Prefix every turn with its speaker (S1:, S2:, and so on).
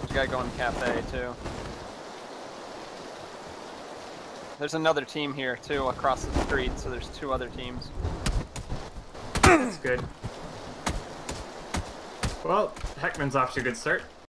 S1: You gotta go in the cafe too. There's another team here too across the street, so there's 2 other teams.
S2: That's good. Well, Heckman's off to a good start.